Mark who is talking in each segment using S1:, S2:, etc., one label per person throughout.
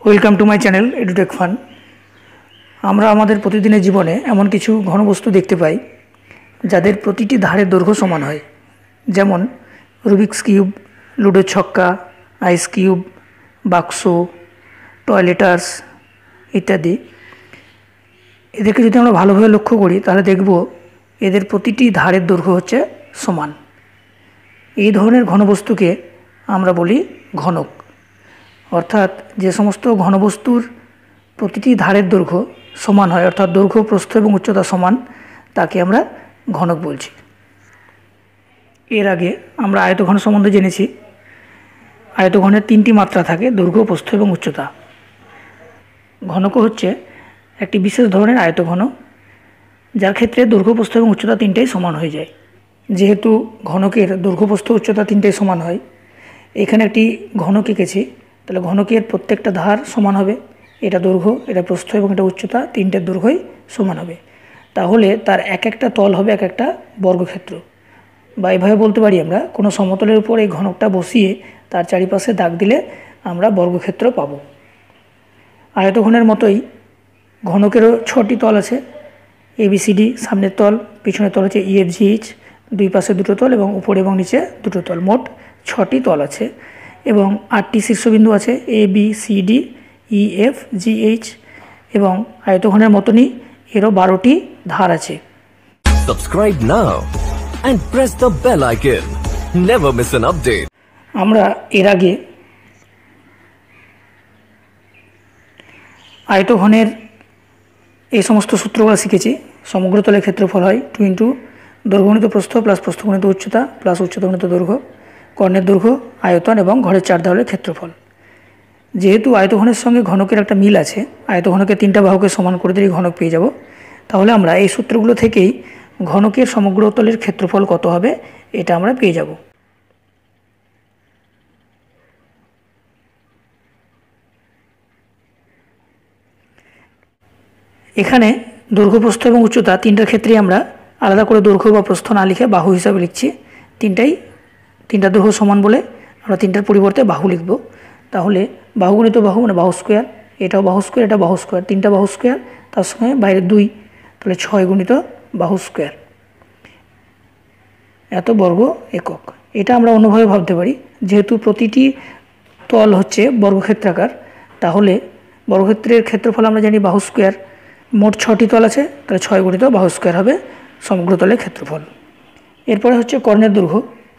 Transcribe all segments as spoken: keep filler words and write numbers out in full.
S1: Welcome to my channel Edutech Fun. আমরা আমাদের প্রতিদিনের জীবনে এমন কিছু ঘনবস্তু দেখতে পাই যাদের প্রতিটি ধারের দৈর্ঘ্য সমান হয়, যেমন রুবিক্স কিউব, লুডোর ছক্কা, আইস কিউব, বাক্স, টয়লেটার্স ইত্যাদি। এদেরকে যদি আমরা ভালোভাবে লক্ষ্য করি তাহলে দেখব এদের প্রতিটি ধারের দৈর্ঘ্য হচ্ছে সমান। এই ধরনের ঘনবস্তুকে আমরা বলি ঘনক। অর্থাৎ যে সমস্ত ঘনবস্তুর প্রতিটি ধারের দৈর্ঘ্য সমান হয়, অর্থাৎ দৈর্ঘ্য, প্রস্থ এবং উচ্চতা সমান, তাকে আমরা ঘনক বলছি। এর আগে আমরা আয়তঘন সম্বন্ধে জেনেছি। আয়তঘনের তিনটি মাত্রা থাকে: দৈর্ঘ্য, প্রস্থ এবং উচ্চতা। ঘনকও হচ্ছে একটি বিশেষ ধরনের আয়তঘন, যার ক্ষেত্রে দৈর্ঘ্য, প্রস্থ এবং উচ্চতা তিনটাই সমান হয়ে যায়। যেহেতু ঘনকের দৈর্ঘ্য, প্রস্থ, উচ্চতা তিনটাই সমান হয়, এখানে একটি ঘনক এঁকেছি, তাহলে ঘনকের প্রত্যেকটা ধার সমান হবে। এটা দৈর্ঘ্য, এটা প্রস্থ এবং এটা উচ্চতা, তিনটের দৈর্ঘ্যই সমান হবে। তাহলে তার এক একটা তল হবে এক একটা বর্গক্ষেত্র। বা এভাবে বলতে পারি, আমরা কোনো সমতলের উপর এই ঘনকটা বসিয়ে তার চারিপাশে দাগ দিলে আমরা বর্গক্ষেত্র পাব। আয়তঘনের মতোই ঘনকেরও ছটি তল আছে: এবিসিডি, সামনের তল, পিছনের তল হচ্ছে ইএফজিএইচ, দুই পাশে দুটো তল এবং উপরে এবং নিচে দুটো তল, মোট ছটি তল আছে। এবং আটটি শীর্ষবিন্দু আছে: A B C D E F G H. এবং আয়তঘনের মতনই এরও বারোটি ধার আছে।
S2: Subscribe now and press the bell icon. Never miss an update.
S1: আমরা এর আগে আয়তঘনের এই সমস্ত সূত্রগুলো শিখেছি। সমগ্র তলের ক্ষেত্রফল হয় টু ইন্টু দৈর্ঘ্যগুণিত প্রস্থ প্লাস প্রস্থগুণিত উচ্চতা প্লাস উচ্চতাগুণিত দৈর্ঘ্য, কর্ণের দৈর্ঘ্য, আয়তন এবং ঘরের চার দেওয়ালের ক্ষেত্রফল। যেহেতু আয়তঘনের সঙ্গে ঘনকের একটা মিল আছে, আয়তঘনকে তিনটা বাহুকে সমান করে দিলেই ঘনক পেয়ে যাব, তাহলে আমরা এই সূত্রগুলো থেকেই ঘনকের সমগ্র তলের ক্ষেত্রফল কত হবে এটা আমরা পেয়ে যাব। এখানে দৈর্ঘ্য, প্রস্থ এবং উচ্চতা তিনটার ক্ষেত্রেই আমরা আলাদা করে দৈর্ঘ্য বা প্রস্থ না লিখে বাহু হিসাবে লিখছি। তিনটাই তিনটা দৈর্ঘ্য সমান বলে আমরা তিনটার পরিবর্তে বাহু লিখব। তাহলে বাহু গুণিত বাহু মানে বাহু স্কোয়ার, এটাও বাহু স্কোয়ার, এটা বাহু স্কোয়ার, তিনটা বাহু স্কোয়ার, তার সঙ্গে বাইরে দুই, তাহলে ছয় গুণিত বাহু স্কোয়ার, এত বর্গ একক। এটা আমরা অন্যভাবে ভাবতে পারি, যেহেতু প্রতিটি তল হচ্ছে বর্গক্ষেত্রাকার, তাহলে বর্গক্ষেত্রের ক্ষেত্রফল আমরা জানি বাহু স্কোয়ার। মোট ছটি তল আছে, তাহলে ছয় গুণিত বাহু স্কোয়ার হবে সমগ্র তলের ক্ষেত্রফল। এরপরে হচ্ছে কর্ণের দৈর্ঘ্য।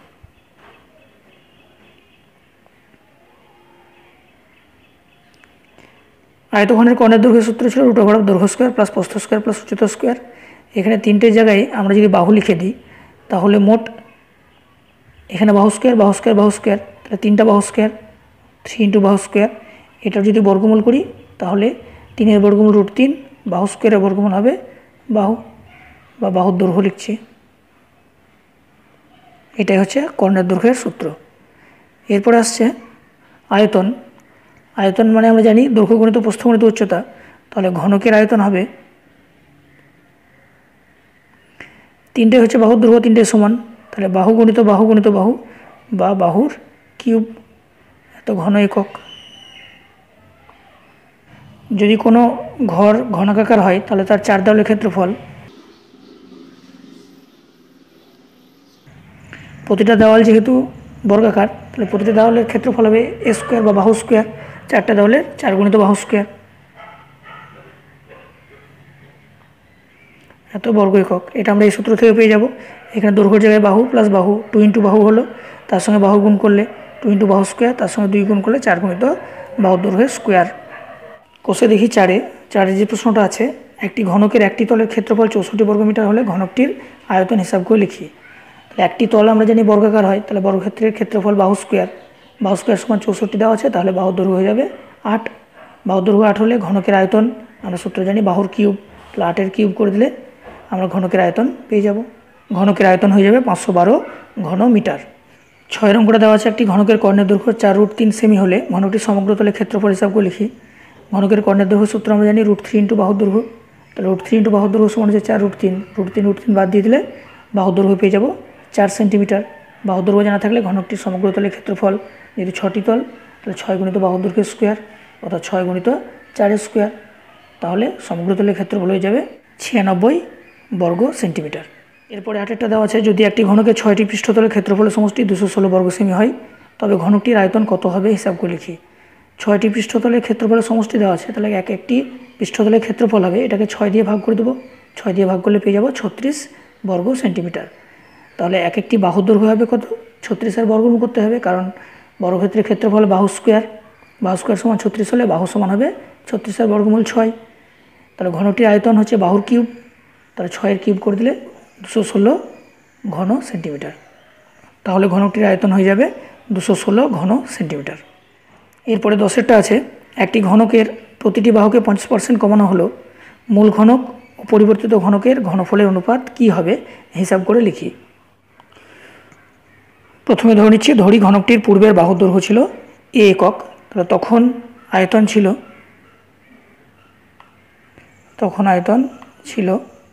S1: আয়তঘনের কর্ণের দৈর্ঘ্যের সূত্র ছিল রুট ওভার অফ দৈর্ঘ্য স্কোয়ার প্লাস প্রস্থ স্কোয়ার প্লাস উচ্চতা স্কোয়ার। এখানে তিনটে জায়গায় আমরা যদি বাহু লিখে দিই, তাহলে মোট এখানে বাহু স্কোয়ার, বাহু স্কোয়ার, বাহু স্কোয়ার, তাহলে তিনটা বাহু স্কোয়ার, থ্রি ইন্টু বাহু স্কোয়ার। এটার যদি বর্গমূল করি তাহলে তিনের বর্গমূল রুট তিন, বাহু স্কোয়ারের বর্গমূল হবে বাহু বা বাহুর দৈর্ঘ্য লিখছি। এটাই হচ্ছে কর্ণের দৈর্ঘ্যের সূত্র। এরপরে আসছে আয়তন। আয়তন মানে আমরা জানি দৈর্ঘ্য গুণিত প্রস্থ গুণিত উচ্চতা, তাহলে ঘনকের আয়তন হবে তিনটে হচ্ছে বাহুর দৈর্ঘ্য, তিনটে সমান, তাহলে বাহু গুণিত বাহু গুণিত বাহু বা বাহুর কিউব, এত ঘন একক। যদি কোনো ঘর ঘনকাকার হয় তাহলে তার চার দেওয়ালের ক্ষেত্রফল, প্রতিটা দেওয়াল যেহেতু বর্গাকার, তাহলে প্রতিটা দেওয়ালের ক্ষেত্রফল হবে এ স্কোয়ার বা বাহু স্কোয়ার, চারটা দেওয়ালের চার গুণিত বাহু স্কোয়ার, এত বর্গ একক। এটা আমরা এই সূত্র থেকে পেয়ে যাব। এখানে দৈর্ঘ্যের জায়গায় বাহু প্লাস বাহু, টু ইন্টু বাহু হলো, তার সঙ্গে বাহু গুণ করলে টু ইন্টু বাহু স্কোয়ার, তার সঙ্গে দুই গুণ করলে চার গুণিত বাহু দৈর্ঘ্যের স্কোয়ার। কোষে দেখি চারে চারের যে প্রশ্নটা আছে, একটি ঘনকের একটি তলের ক্ষেত্রফল চৌষট্টি বর্গমিটার হলে ঘনকটির আয়তন হিসাব করে লিখি। তাহলে একটি তল আমরা জানি বর্গাকার হয়, তাহলে বর্গক্ষেত্রের ক্ষেত্রফল বাহু স্কোয়ার, বাহু স্কোয়ার সমান চৌষট্টি দেওয়া আছে, তাহলে বাহুর দৈর্ঘ্য হয়ে যাবে আট। বাহুর দৈর্ঘ্য আট হলে ঘনকের আয়তন আমরা সূত্র জানি বাহুর কিউব, তাহলে আটের কিউব করে দিলে আমরা ঘনকের আয়তন পেয়ে যাব। ঘনকের আয়তন হয়ে যাবে পাঁচশো বারো ঘন মিটার। ছয় অঙ্কটা দেওয়া আছে, একটি ঘনকের কর্ণের দৈর্ঘ্য চার রুট তিন সেমি হলে ঘনকটির সমগ্র তলের ক্ষেত্রফল হিসাব করে লিখি। ঘনকের কর্ণের দৈর্ঘ্য সূত্র আমরা জানি রুট থ্রি ইন্টু বাহুর দৈর্ঘ্য, তাহলে রুট থ্রি ইন্টু বাহুর দৈর্ঘ্য সমান হচ্ছে চার রুট তিন, রুট তিন রুট তিন বাদ দিয়ে দিলে বাহুর দৈর্ঘ্য পেয়ে যাব চার সেন্টিমিটার। বাহুর দৈর্ঘ্য জানা থাকলে ঘনকটির সমগ্র তলের ক্ষেত্রফল, যেহেতু ছটি তল, তাহলে ছয় গুণিত বাহুর দৈর্ঘ্য স্কোয়ার অর্থাৎ ছয় গুণিত চার স্কোয়ার, তাহলে সমগ্র তলের ক্ষেত্রফল হয়ে যাবে ছিয়ানব্বই বর্গ সেন্টিমিটার। এরপরে আরেকটা দেওয়া আছে, যদি একটি ঘনকের ছয়টি পৃষ্ঠতলের ক্ষেত্রফলের সমষ্টি দুশো ষোলো বর্গ সেমি হয় তবে ঘনকটির আয়তন কত হবে হিসাব করে লিখি। ছয়টি পৃষ্ঠতলের ক্ষেত্রফলের সমষ্টি দেওয়া আছে, তাহলে এক একটি পৃষ্ঠতলের ক্ষেত্রফল হবে, এটাকে ছয় দিয়ে ভাগ করে দেবো, ছয় দিয়ে ভাগ করলে পেয়ে যাবো ছত্রিশ বর্গ সেন্টিমিটার। তাহলে এক একটি বাহুর দৈর্ঘ্য হবে কত, ছত্রিশের বর্গমূল করতে হবে, কারণ বর্গক্ষেত্রের ক্ষেত্রফল বাহু স্কোয়ার, বাহু স্কোয়ার সমান ছত্রিশ হলে বাহু সমান হবে ছত্রিশের বর্গমূল ছয়। তাহলে ঘনটির আয়তন হচ্ছে বাহুর কিউব, তাহলে ছয়ের কিউব করে দিলে দুশো ষোলো ঘন সেন্টিমিটার, তাহলে ঘনকটির আয়তন হয়ে যাবে দুশো ষোলো ঘন সেন্টিমিটার। এরপরে দশেরটা আছে, একটি ঘনকের প্রতিটি বাহুকে পঞ্চাশ পার্সেন্ট কমানো হলো, মূল ঘনক ও পরিবর্তিত ঘনকের ঘনফলের অনুপাত কি হবে হিসাব করে লিখি। প্রথমে ধরে নিচ্ছি ধরি ঘনকটির পূর্বের বাহুর দৈর্ঘ্য ছিল এ একক, তাহলে তখন আয়তন ছিল তখন আয়তন ছিল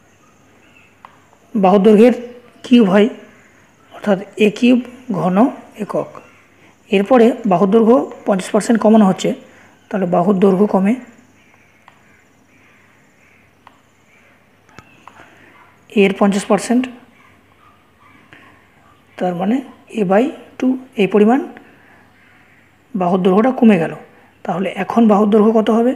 S1: বাহুর দৈর্ঘ্যের কিউব হয়, অর্থাৎ এ কিউব ঘন একক। এরপরে বাহুর দৈর্ঘ্য পঞ্চাশ পার্সেন্ট কমানো হচ্ছে, তাহলে বাহুর দৈর্ঘ্য কমে এর পঞ্চাশ পার্সেন্ট, তার মানে এ বাই টু, এই পরিমাণ বাহুর দৈর্ঘ্যটা কমে গেল। তাহলে এখন বাহুর দৈর্ঘ্য কত হবে,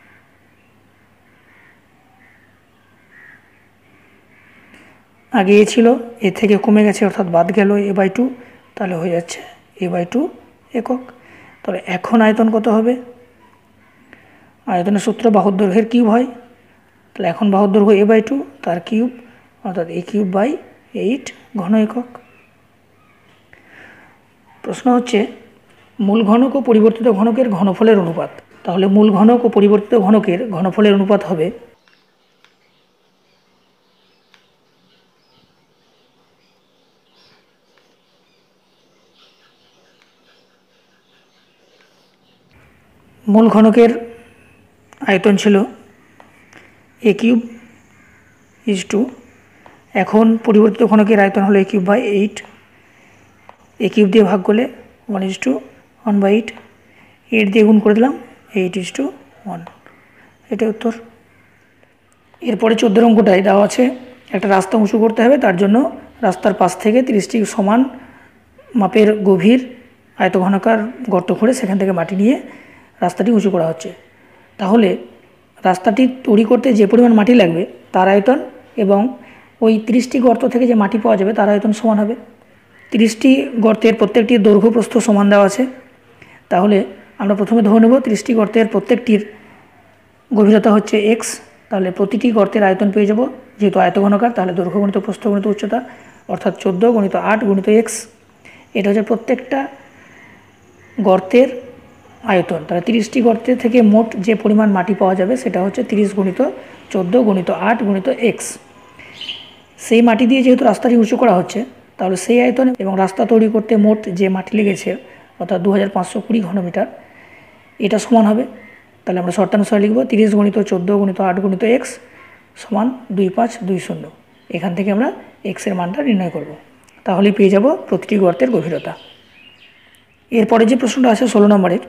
S1: আগে এ ছিল, এ থেকে কমে গেছে অর্থাৎ বাদ গেল এ বাই টু, তাহলে হয়ে যাচ্ছে এ বাই টু একক। তাহলে এখন আয়তন কত হবে, আয়তনের সূত্র বাহুর দৈর্ঘ্যের কিউব হয়, তাহলে এখন বাহুর দৈর্ঘ্য এ বাই টু তার কিউব, অর্থাৎ এ কিউব বাই এইট ঘন একক। প্রশ্ন হচ্ছে মূল ঘনক ও পরিবর্তিত ঘনকের ঘনফলের অনুপাত, তাহলে মূল ঘনক ও পরিবর্তিত ঘনকের ঘনফলের অনুপাত হবে মূল ঘনকের আয়তন ছিল এ কিউব ইজ টু, এখন পরিবর্তিত ঘনকের আয়তন হলো a cube by eight, a cube দিয়ে ভাগ করলে one is to one by eight, eight দিয়ে গুণ করে দিলাম এইট ইজ টু ওয়ান, এটা উত্তর। এরপরে চোদ্দোর অঙ্কটায় দেওয়া আছে একটা রাস্তা উঁচু করতে হবে, তার জন্য রাস্তার পাশ থেকে তিরিশটি সমান মাপের গভীর আয়তঘনাকার গর্ত করে সেখান থেকে মাটি নিয়ে রাস্তাটি উঁচু করা হচ্ছে। তাহলে রাস্তাটি তৈরি করতে যে পরিমাণ মাটি লাগবে তার আয়তন এবং ওই তিরিশটি গর্ত থেকে যে মাটি পাওয়া যাবে তার আয়তন সমান হবে। তিরিশটি গর্তের প্রত্যেকটি দৈর্ঘ্য প্রস্থ সমান দেওয়া আছে, তাহলে আমরা প্রথমে ধরে নেব তিরিশটি গর্তের প্রত্যেকটির গভীরতা হচ্ছে এক্স, তাহলে প্রতিটি গর্তের আয়তন পেয়ে যাব, যেহেতু আয়তঘনকার তাহলে দৈর্ঘ্য গণিত প্রস্থ গণিত উচ্চতা, অর্থাৎ চোদ্দো গণিত আট গণিত এক্স, এটা হচ্ছে প্রত্যেকটা গর্তের আয়তন। তাহলে তিরিশটি গর্তের থেকে মোট যে পরিমাণ মাটি পাওয়া যাবে সেটা হচ্ছে তিরিশ গণিত চোদ্দো গণিত আট গণিত এক্স। সেই মাটি দিয়ে যেহেতু রাস্তাটি উঁচু করা হচ্ছে, তাহলে সেই আয়তন এবং রাস্তা তৈরি করতে মোট যে মাটি লেগেছে অর্থাৎ দু হাজার পাঁচশো কুড়ি ঘনমিটার, এটা সমান হবে। তাহলে আমরা শর্তানুসারে লিখব তিরিশ গণিত চোদ্দো গণিত আট গণিত এক্স সমান দুই পাঁচ দুই শূন্য, এখান থেকে আমরা এক্সের মানটা নির্ণয় করব, তাহলেই পেয়ে যাব প্রতিটি গর্তের গভীরতা। এরপরে যে প্রশ্নটা আছে ষোলো নম্বরের,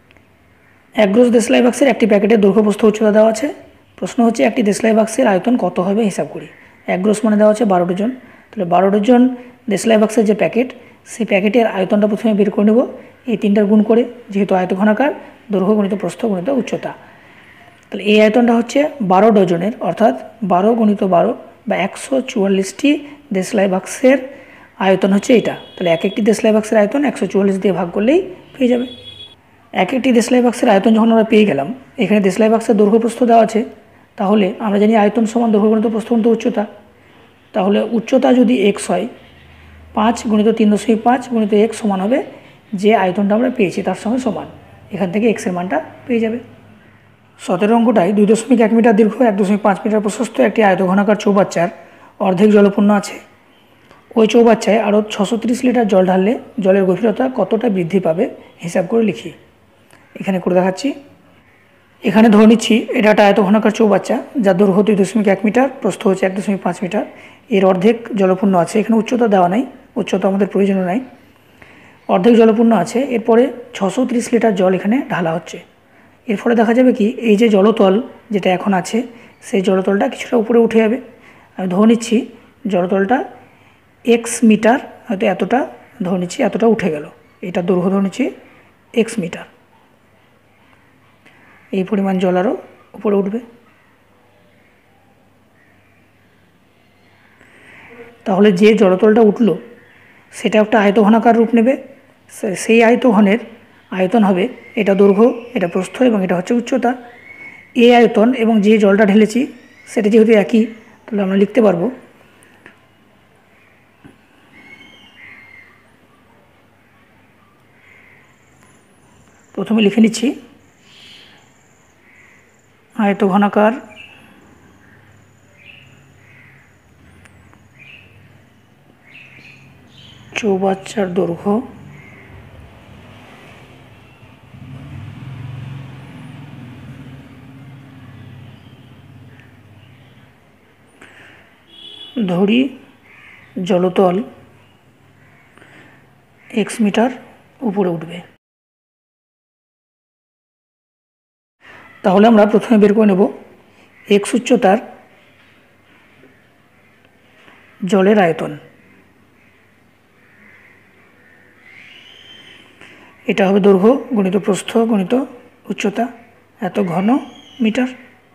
S1: এক গ্রস দেশলাই বাক্সের একটি প্যাকেটের দৈর্ঘ্যপ্রস্থ উচ্চতা দেওয়া আছে। প্রশ্ন হচ্ছে একটি দেশলাই বাক্সের আয়তন কত হবে হিসাব করি। এক গ্রস মানে দেওয়া আছে বারো ডজন, তাহলে বারো ডজন দেশলাই বাক্সের যে প্যাকেট, সেই প্যাকেটের আয়তনটা প্রথমে বের করে নেব এই তিনটার গুণ করে, যেহেতু আয়তঘনাকার দৈর্ঘ্য গণিত প্রস্থ গণিত উচ্চতা। তাহলে এই আয়তনটা হচ্ছে বারো ডজনের, অর্থাৎ বারো গণিত বারো বা একশো চুয়াল্লিশটি দেশলাই বাক্সের আয়তন হচ্ছে এটা। তাহলে এক একটি দেশলাই বাক্সের আয়তন একশো চুয়াল্লিশ দিয়ে ভাগ করলেই পেয়ে যাবে। এক একটি দেশলাই বাক্সের আয়তন যখন আমরা পেয়ে গেলাম, এখানে দেশলাই বাক্সের দৈর্ঘ্য প্রস্থ দেওয়া আছে, তাহলে আমরা জানি আয়তন সমান দৈর্ঘ্য গণিত প্রস্থ গণিত উচ্চতা। তাহলে উচ্চতা যদি এক্স হয়, পাঁচ গণিত তিন দশমিক পাঁচ গণিত এক্স সমান হবে যে আয়তনটা আমরা পেয়েছি তার সঙ্গে সমান, এখান থেকে এক্সের মানটা পেয়ে যাবে। সতেরো অঙ্কটায় দুই দশমিক এক মিটার দীর্ঘ এক দশমিক পাঁচ মিটার প্রশস্ত একটি আয়তঘনাকার চৌবাচ্চার অর্ধেক জলপূর্ণ আছে। ওই চৌবাচ্চায় আরও ছশো তিরিশ লিটার জল ঢাললে জলের গভীরতা কতটা বৃদ্ধি পাবে হিসাব করে লিখি। এখানে করে দেখাচ্ছি। এখানে ধরে নিচ্ছি এটা একটা আয়তঘনাকার চৌবাচ্চা, যার দৈর্ঘ্য দুই দশমিক এক মিটার, প্রস্থ হচ্ছে এক দশমিক পাঁচ মিটার, এর অর্ধেক জলপূর্ণ আছে। এখানে উচ্চতা দেওয়া নাই, উচ্চতা আমাদের প্রয়োজন নাই, অর্ধেক জলপূর্ণ আছে। এরপরে ছশো তিরিশ লিটার জল এখানে ঢালা হচ্ছে। এর ফলে দেখা যাবে কি এই যে জলতল যেটা এখন আছে সেই জলতলটা কিছুটা উপরে উঠে যাবে। আমি ধরে নিচ্ছি জলতলটা এক্স মিটার, হয়তো এতটা ধরে নিচ্ছি, এতটা উঠে গেল, এটা দৈর্ঘ্য ধরে নিচ্ছি এক্স মিটার। এই পরিমাণ জল আরও উপরে উঠবে। তাহলে যে জলতলটা উঠল সেটা একটা আয়তঘনাকার রূপ নেবে। সেই আয়তঘনের আয়তন হবে এটা দৈর্ঘ্য, এটা প্রস্থ এবং এটা হচ্ছে উচ্চতা। এই আয়তন এবং যে জলটা ঢেলেছি সেটা যেহেতু একই, তাহলে আমরা লিখতে পারবো প্রথমে লিখে নিচ্ছি আয়তঘনাকার চৌবাচ্চার দৈর্ঘ্য ধরি জলতল এক্স মিটার উপরে উঠবে। তাহলে আমরা প্রথমে বের করে নেব এক্স উচ্চতার জলের আয়তন। এটা হবে দৈর্ঘ্য গণিত প্রস্থ গণিত উচ্চতা, এত ঘন মিটার।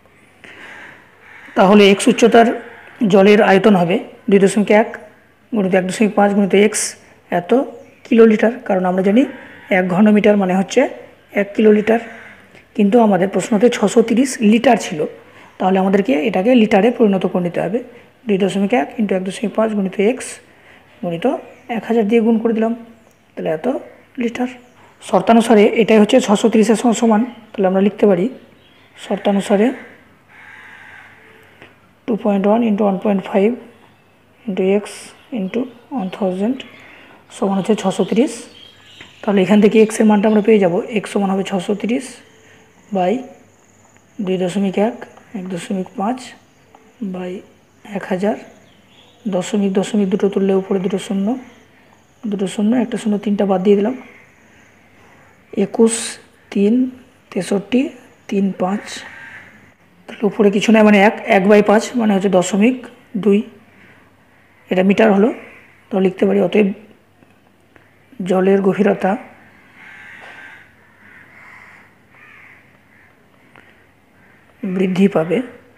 S1: তাহলে এক্স উচ্চতার জলের আয়তন হবে দুই দশমিক এক গণিত এক দশমিক পাঁচ গণিত এক্স এত কিলোলিটার, কারণ আমরা জানি এক ঘন মিটার মানে হচ্ছে এক কিলোলিটার। কিন্তু আমাদের প্রশ্নতে ছশো তিরিশ লিটার ছিল, তাহলে আমাদেরকে এটাকে লিটারে পরিণত করে নিতে হবে। দুই দশমিক এক ইন্টু এক দশমিক পাঁচ গণিত এক্স গণিত এক হাজার দিয়ে গুণ করে দিলাম, তাহলে এত লিটার। শর্তানুসারে এটাই হচ্ছে ছশো তিরিশের সঙ্গে সমান, তাহলে আমরা লিখতে পারি শর্তানুসারে two point one into one point five into x into one thousand সমান হচ্ছে ছশো তিরিশ। তাহলে এখান থেকে এক্সের মানটা আমরা পেয়ে যাব, এক্স সমান হবে ছশো তিরিশ বাই দুই দশমিক এক এক দশমিক পাঁচ বাই এক হাজার, দশমিক দশমিক দুটো তুললে উপরে দুটো শূন্য, দুটো শূন্য একটা শূন্য তিনটা বাদ দিয়ে দিলাম, একুশ তিন তেষট্টি তিন পাঁচ, তাহলে উপরে কিছু নেই মানে এক এক বাই পাঁচ মানে হচ্ছে দশমিক দুই, এটা মিটার হলো। তো লিখতে পারি অতএব জলের গভীরতা বৃদ্ধি পাবে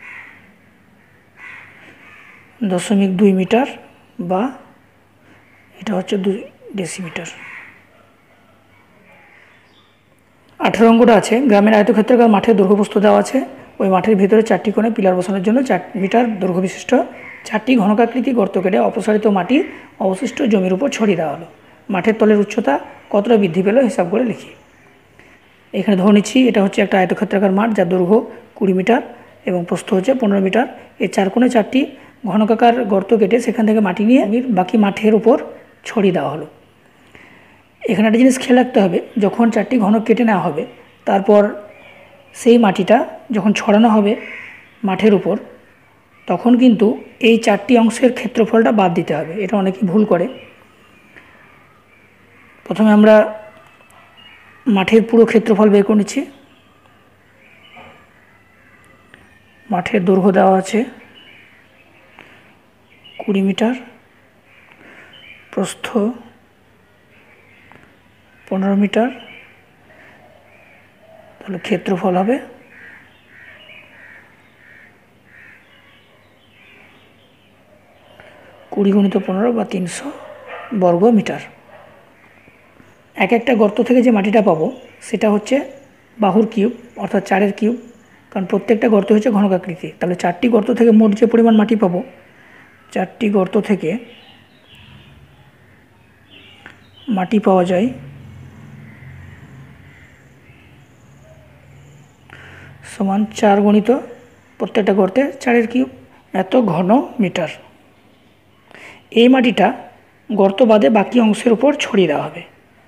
S1: দশমিক দুই মিটার বা এটা হচ্ছে দুই ডেসিমিটার। আঠেরো অঙ্কটা আছে গ্রামের আয়তক্ষেত্রাকার মাঠের দৈর্ঘ্যপ্রস্থ দেওয়া আছে। ওই মাঠের ভিতরে চারটি কোণে পিলার বসানোর জন্য চার মিটার দৈর্ঘ্য বিশিষ্ট চারটি ঘনকাকৃতি গর্ত কেটে অপসারিত মাটি অবশিষ্ট জমির উপর ছড়িয়ে দেওয়া হলো। মাঠের তলের উচ্চতা কতটা বৃদ্ধি পেল হিসাব করে লিখি। এখানে ধরে নিচ্ছি এটা হচ্ছে একটা আয়তক্ষেত্রাকার মাঠ যার দৈর্ঘ্য কুড়ি মিটার এবং প্রস্থ হচ্ছে পনেরো মিটার। এই চার কোণে চারটি ঘনকাকার গর্ত কেটে সেখান থেকে মাটি নিয়ে বাকি মাঠের উপর ছড়িয়ে দেওয়া হলো। এখানে একটা জিনিস খেয়াল রাখতে হবে, যখন চারটি ঘনক কেটে নেওয়া হবে তারপর সেই মাটিটা যখন ছড়ানো হবে মাঠের উপর, তখন কিন্তু এই চারটি অংশের ক্ষেত্রফলটা বাদ দিতে হবে। এটা অনেকেই ভুল করে। প্রথমে আমরা মাঠের পুরো ক্ষেত্রফল বের করে নিচ্ছি। মাঠের দৈর্ঘ্য দেওয়া আছে কুড়ি মিটার, প্রস্থ পনেরো মিটার, তাহলে ক্ষেত্রফল হবে কুড়ি গুণিত পনেরো বা তিনশো বর্গ মিটার। এক একটা গর্ত থেকে যে মাটিটা পাবো সেটা হচ্ছে বাহুর কিউব অর্থাৎ চারের কিউব, কারণ প্রত্যেকটা গর্ত হচ্ছে ঘনকাকৃতি। তাহলে চারটি গর্ত থেকে মোট যে পরিমাণ মাটি পাবো, চারটি গর্ত থেকে মাটি পাওয়া যায় সমান চার গণিত প্রত্যেকটা গর্তে চারের কিউব এত ঘন মিটার। এই মাটিটা গর্ত বাদে বাকি অংশের উপর ছড়িয়ে দেওয়া হবে।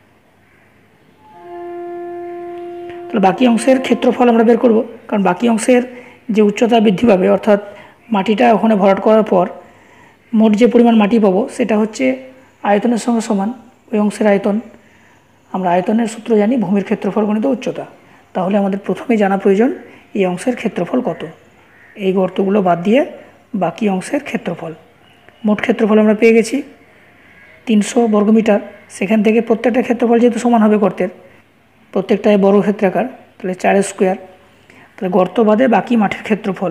S1: তাহলে বাকি অংশের ক্ষেত্রফল আমরা বের করব, কারণ বাকি অংশের যে উচ্চতা বৃদ্ধি পাবে অর্থাৎ মাটিটা ওখানে ভরাট করার পর মোট যে পরিমাণ মাটি পাবো সেটা হচ্ছে আয়তনের সঙ্গে সমান ওই অংশের আয়তন। আমরা আয়তনের সূত্র জানি ভূমির ক্ষেত্রফল গণিত উচ্চতা। তাহলে আমাদের প্রথমে জানা প্রয়োজন এই অংশের ক্ষেত্রফল কত। এই গর্তগুলো বাদ দিয়ে বাকি অংশের ক্ষেত্রফল, মোট ক্ষেত্রফল আমরা পেয়ে গেছি তিনশো বর্গমিটার। সেখান থেকে প্রত্যেকটা ক্ষেত্রফল যেহেতু সমান হবে গর্তের, প্রত্যেকটায় বর্গক্ষেত্রাকার, তাহলে চার স্কোয়ার। তাহলে গর্ত বাদে বাকি মাঠের ক্ষেত্রফল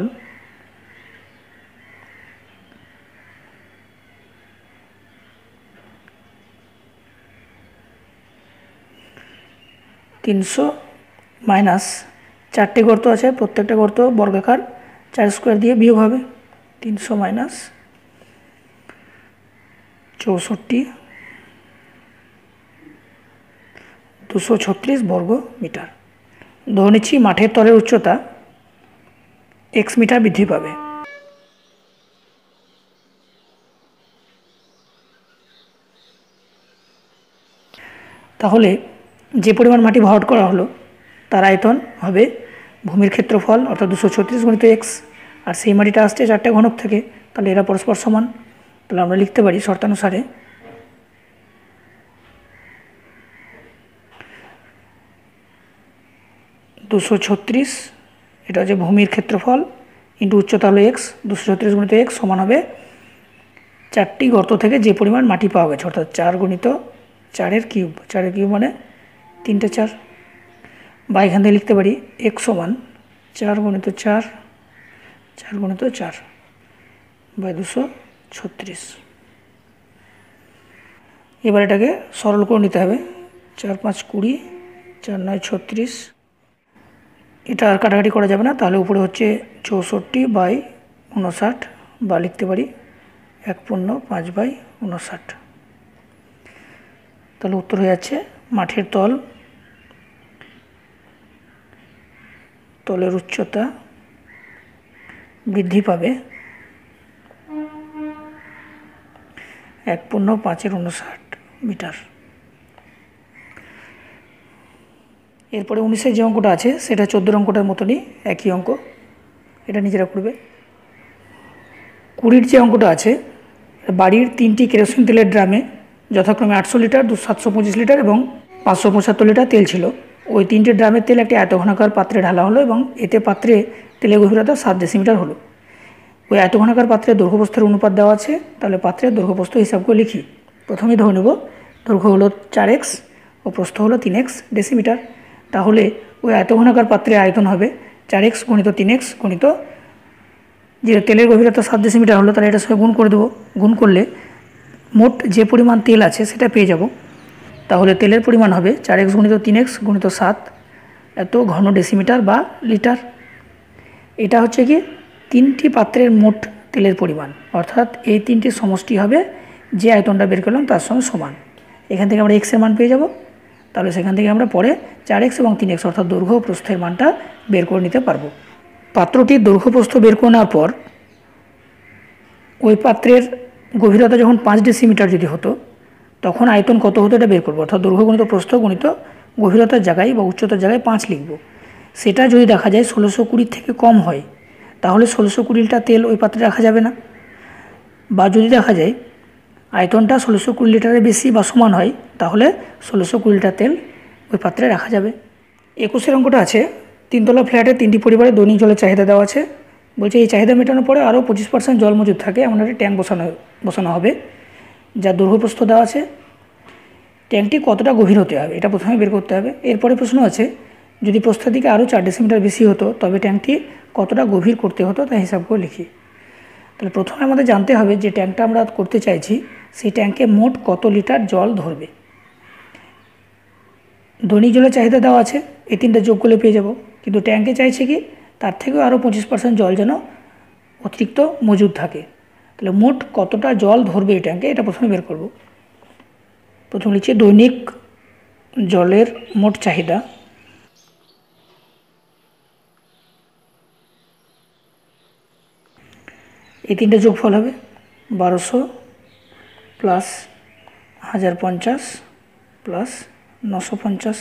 S1: তিনশো মাইনাস চারটে গর্ত আছে, প্রত্যেকটা গর্ত বর্গাকার, চার স্কোয়ার দিয়ে বিয়োগ হবে। তিনশো মাইনাস চৌষট্টি দুশো ছত্রিশ বর্গ মিটার। ধরে নিচ্ছি মাঠের তলের উচ্চতা এক্স মিটার বৃদ্ধি পাবে। তাহলে যে পরিমাণ মাটি ভরাট করা হলো তার আয়তন হবে ভূমির ক্ষেত্রফল অর্থাৎ দুশো ছত্রিশ গুণিত এক্স, আর সেই মাটিটা আসছে চারটে ঘনক থেকে, তাহলে এরা পরস্পর সমান। তাহলে আমরা লিখতে পারি শর্তানুসারে দুশো ছত্রিশ, এটা হচ্ছে ভূমির ক্ষেত্রফল ইন্টু উচ্চতা হলো এক্স, দুশো ছত্রিশ গুণিত এক্স সমান হবে চারটি গর্ত থেকে যে পরিমাণ মাটি পাওয়া গেছে, অর্থাৎ চার গুণিত চারের কিউব, চারের কিউব মানে তিনটে চার, বা এখান থেকে লিখতে পারি এক্স সমান চার গুণিত চার, চার গুণিত চার বাই দুশো ছত্রিশ। এবার এটাকে সরল করে নিতে হবে, চার পাঁচ কুড়ি, চার নয় ছত্রিশ, এটা আর কাটাকাটি করা যাবে না, তাহলে উপরে হচ্ছে চৌষট্টি বাই উনষাট, বা লিখতে পারি এক পূর্ণ পাঁচ বাই উনষাট। তাহলে উত্তর হয়ে যাচ্ছে মাঠের তল, তলের উচ্চতা বৃদ্ধি পাবে এক পূর্ণ পাঁচের উনষাট মিটার। এরপরে উনিশের যে অঙ্কটা আছে সেটা চোদ্দোর অঙ্কটার মতনই একই অঙ্ক, এটা নিজেরা করবে। কুড়ির যে অঙ্কটা আছে, বাড়ির তিনটি কেরোসিন তেলের ড্রামে যথাক্রমে আটশো লিটার, দু সাতশো পঁচিশ লিটার এবং পাঁচশো পঁচাত্তর লিটার তেল ছিল। ওই তিনটি ড্রামের তেল একটি আয়তঘনাকার পাত্রে ঢালা হলো এবং এতে পাত্রে তেলের গভীরতা সাত ডেসিমিটার হলো। ওই আয়তঘনাকার পাত্রের দৈর্ঘ্যপ্রস্থের অনুপাত দেওয়া আছে, তাহলে পাত্রের দৈর্ঘ্যপ্রস্থ হিসাব করে লিখি। প্রথমেই ধরে নেব দৈর্ঘ্য হলো চার এক্স ও প্রস্থ হলো তিন এক্স ডেসিমিটার। তাহলে ওই আয়তঘনাকার পাত্রের আয়তন হবে চার এক্স গুণিত তিন এক্স গুণিত যে তেলের গভীরতা সাত ডেসিমিটার হলো, তাহলে এটার সঙ্গে গুণ করে দেবো। গুণ করলে মোট যে পরিমাণ তেল আছে সেটা পেয়ে যাব। তাহলে তেলের পরিমাণ হবে চার এক্স গুণিত তিন এক্স গুণিত সাত, এত ঘন ডেসিমিটার বা লিটার। এটা হচ্ছে কি তিনটি পাত্রের মোট তেলের পরিমাণ, অর্থাৎ এই তিনটির সমষ্টি হবে যে আয়তনটা বের করলাম তার সঙ্গে সমান। এখান থেকে আমরা এক্সের মান পেয়ে যাব, তাহলে সেখান থেকে আমরা পরে চার এক্স এবং তিন এক্স অর্থাৎ দৈর্ঘ্য ও প্রস্থের মানটা বের করে নিতে পারবো। পাত্রটির দৈর্ঘ্য প্রস্থ বের করে নেওয়ার পর ওই পাত্রের গভীরতা যখন পাঁচ ডেসিমিটার যদি হতো তখন আয়তন কত হতো এটা বের করবো, অর্থাৎ দৈর্ঘ্য গণিত প্রস্থ গণিত গভীরতার জায়গায় বা উচ্চতার জায়গায় পাঁচ লিখব। সেটা যদি দেখা যায় ষোলোশো কুড়ির থেকে কম হয় তাহলে ষোলোশো কুড়ি লিটার তেল ওই পাত্রে রাখা যাবে না, বা যদি দেখা যায় আয়তনটা ষোলোশো কুড়ি লিটারের বেশি বা সমান হয় তাহলে ষোলোশো কুড়ি লিটার তেল ওই পাত্রে রাখা যাবে। একুশের অঙ্কটা আছে, তিনতলা ফ্ল্যাটে তিনটি পরিবারে দৈনিক জলের চাহিদা দেওয়া আছে। বলছে এই চাহিদা মেটানোর পরে আরও পঁচিশ পার্সেন্ট জল মজুদ থাকে এমন একটা ট্যাঙ্ক বসানো বসানো হবে, যার দৈর্ঘ্যপ্রস্থ দেওয়া আছে। ট্যাঙ্কটি কতটা গভীর হতে হবে এটা প্রথমে বের করতে হবে। এরপরে প্রশ্ন আছে যদি প্রস্থের দিকে আরও চার ডেসিমিটার বেশি হতো তবে ট্যাঙ্কটি কতটা গভীর করতে হতো তা হিসাব করে লিখি। তাহলে প্রথমে আমাদের জানতে হবে যে ট্যাঙ্কটা আমরা করতে চাইছি সেই ট্যাঙ্কে মোট কত লিটার জল ধরবে। দৈনিক জলের চাহিদা দেওয়া আছে, এই তিনটা যোগ করলে পেয়ে যাব, কিন্তু ট্যাঙ্কে চাইছে কি তার থেকেও আরও পঁচিশ পার্সেন্ট জল যেন অতিরিক্ত মজুদ থাকে। তাহলে মোট কতটা জল ধরবে এই ট্যাঙ্কে এটা প্রথমে বের করব। প্রথমে লিখছি দৈনিক জলের মোট চাহিদা এই তিনটে যোগফল হবে বারোশো প্লাস হাজার পঞ্চাশ প্লাস নশো পঞ্চাশ,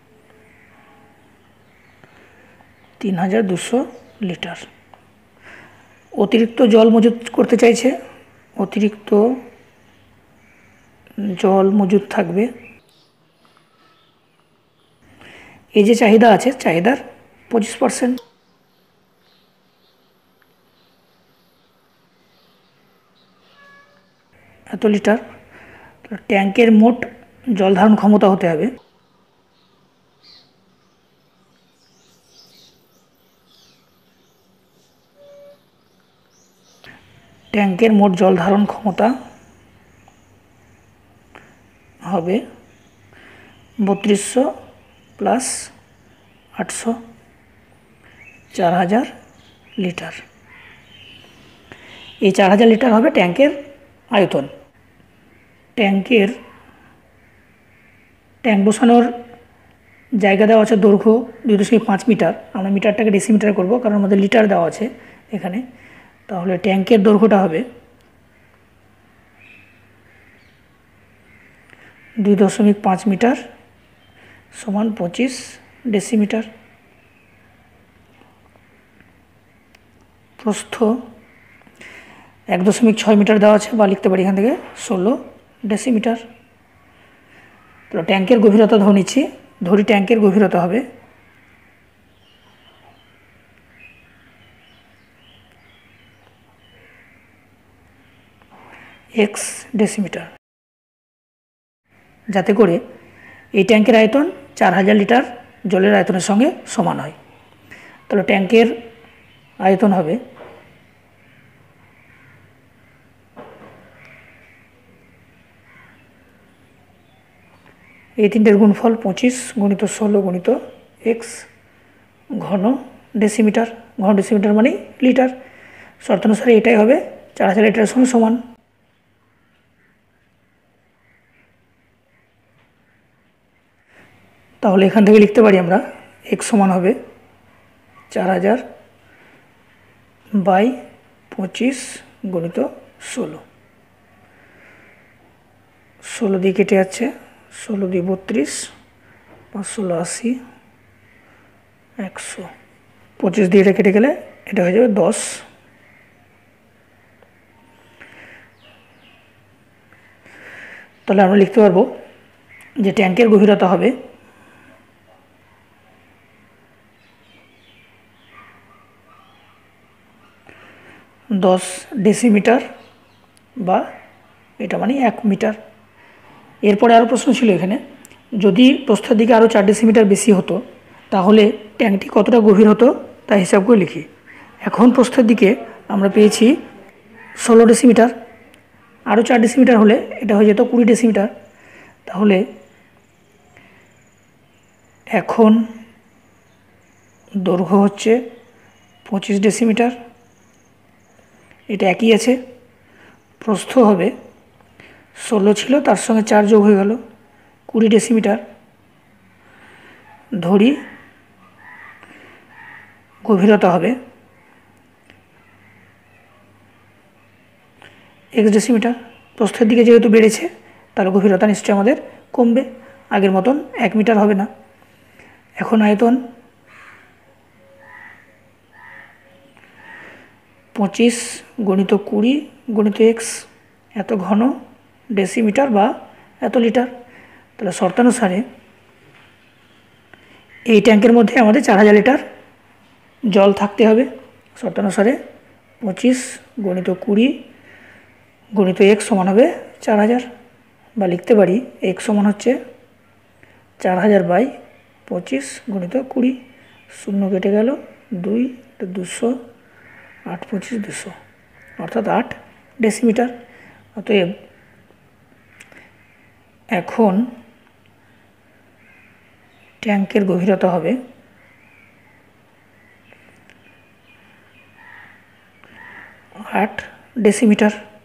S1: তিন হাজার দুশো লিটার। অতিরিক্ত জল মজুদ করতে চাইছে, অতিরিক্ত জল মজুদ থাকবে এই যে চাহিদা আছে চাহিদার পঁচিশ পার্সেন্ট। এত লিটার। ট্যাঙ্কের মোট জল ধারণ ক্ষমতা হতে হবে ট্যাঙ্কের মোট জল ধারণ ক্ষমতা হবে বত্রিশশো প্লাস আটশো, চার হাজার লিটার। এই চার হাজার লিটার হবে ট্যাঙ্কের আয়তন। ট্যাঙ্কের ট্যাঙ্ক বসানোর জায়গা দেওয়া আছে দৈর্ঘ্য দুই দশমিক পাঁচ মিটার। আমরা মিটারটাকে ডেসিমিটার করব কারণ আমাদের লিটার দেওয়া আছে এখানে। তাহলে ট্যাঙ্কের দৈর্ঘ্যটা হবে দুই দশমিক পাঁচ মিটার সমান পঁচিশ ডেসিমিটার। প্রস্থ এক দশমিক ছয় মিটার দেওয়া আছে, বা লিখতে পারি এখান থেকে ষোলো ডেসিমিটার। তো ট্যাঙ্কের গভীরতা ধরে নিচ্ছি, ধরি ট্যাঙ্কের গভীরতা হবে এক্স ডেসিমিটার, যাতে করে এই ট্যাঙ্কের আয়তন চার হাজার লিটার জলের আয়তনের সঙ্গে সমান হয়। তাহলে ট্যাঙ্কের আয়তন হবে এই তিনটের গুণফল পঁচিশ গুণিত ষোলো গুণিত এক্স ঘন ডেসিমিটার। ঘন ডেসিমিটার মানে লিটার। শর্তানুসারে এটাই হবে চার হাজার লিটারের সঙ্গে সমান। তাহলে এখান থেকে লিখতে পারি আমরা এক্স সমান হবে চার হাজার বাই পঁচিশ গুণিত ষোলো। ষোলো দিয়ে কেটে যাচ্ছে, ষোলো দিয়ে বত্রিশ, পাঁচ ষোলো আশি, একশো। পঁচিশ দিয়ে এটা কেটে গেলে এটা হয়ে যাবে দশ। তাহলে আমরা লিখতে পারবো যে ট্যাঙ্কের গভীরতা হবে দশ ডেসিমিটার, বা এটা মানে এক মিটার। এরপরে আরও প্রশ্ন ছিল এখানে, যদি প্রস্থের দিকে আরও চার ডেসিমিটার বেশি হতো তাহলে ট্যাঙ্কটি কতটা গভীর হতো তা হিসাব করে লিখি। এখন প্রস্থের দিকে আমরা পেয়েছি ষোলো ডেসিমিটার, আরও চার ডেসিমিটার হলে এটা হয়ে যেত কুড়ি ডেসিমিটার। তাহলে এখন দৈর্ঘ্য হচ্ছে পঁচিশ ডেসিমিটার, এটা একই আছে। প্রস্থ হবে ষোলো ছিল, তার সঙ্গে চার যোগ হয়ে গেল কুড়ি ডেসিমিটার। ধরি গভীরতা হবে এক্স ডেসিমিটার। প্রস্থের দিকে যেহেতু বেড়েছে তাহলে গভীরতা নিশ্চয়ই আমাদের কমবে, আগের মতন এক মিটার হবে না। এখন আয়তন পঁচিশ গণিত কুড়ি গণিত এক্স, এত ঘন ডেসিমিটার বা এত লিটার। তাহলে শর্তানুসারে এই ট্যাঙ্কের মধ্যে আমাদের চার হাজার লিটার জল থাকতে হবে। শর্তানুসারে পঁচিশ গণিত কুড়ি গণিত এক্স সমান হবে চার হাজার, বা লিখতে পারি এক্স সমান হচ্ছে চার হাজার বাই পঁচিশ গণিত কুড়ি। শূন্য কেটে গেল, দুই দুশো, আট পঁচিশ দুশো, অর্থাৎ আট ডেসিমিটার। অতএব এখন ট্যাঙ্কের গভীরতা হবে আট ডেসিমিটার।